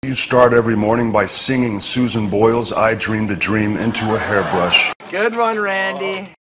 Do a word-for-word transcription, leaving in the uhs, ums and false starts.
you start every morning by singing Susan Boyle's I Dreamed a Dream into a hairbrush. Good one, Randy.